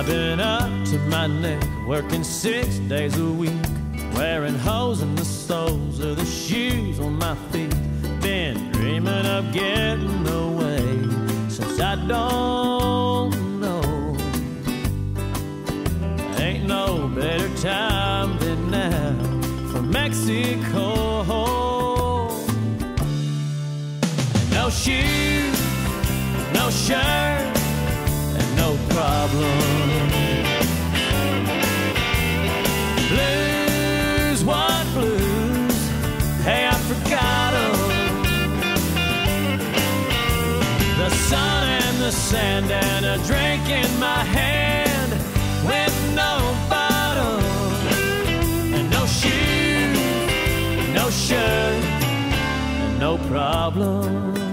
I've been up to my neck, working 6 days a week, wearing holes in the soles of the shoes on my feet. Been dreaming of getting away since I don't know. Ain't no better time than now for Mexico. No shoes, no shirt, and no problem. Blues, what blues? Hey, I forgot 'em. The sun and the sand and a drink in my hand with no bottle. And no shoes, no shirt, and no problem.